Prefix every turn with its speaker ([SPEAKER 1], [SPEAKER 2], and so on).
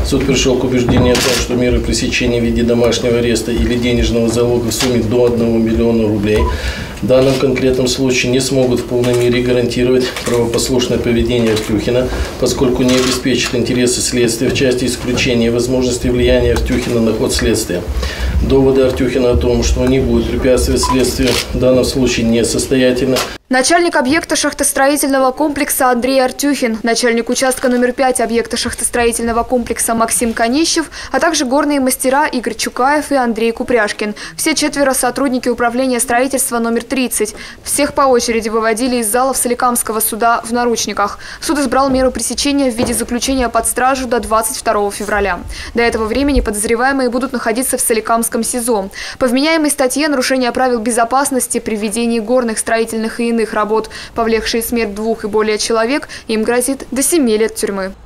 [SPEAKER 1] Суд пришел к убеждению о том, что меры пресечения в виде домашнего ареста или денежного залога в сумме до 1 миллиона рублей в данном конкретном случае не смогут в полной мере гарантировать правопослушное поведение Артюхина, поскольку не обеспечат интересы следствия в части исключения возможности влияния Артюхина на ход следствия. Доводы Артюхина о том, что он не будет препятствовать следствию, в данном случае несостоятельны.
[SPEAKER 2] Начальник объекта шахтостроительного комплекса Андрей Артюхин, начальник участка номер 5 объекта шахтостроительного комплекса Максим Конищев, а также горные мастера Игорь Чукаев и Андрей Купряшкин. Все 4 сотрудники управления строительства номер 30. Всех по очереди выводили из залов Соликамского суда в наручниках. Суд избрал меру пресечения в виде заключения под стражу до 22 февраля. До этого времени подозреваемые будут находиться в Соликамском СИЗО. По вменяемой статье «Нарушение правил безопасности при ведении горных, строительных и иных работ, повлекшие смерть 2 и более человек», им грозит до 7 лет тюрьмы.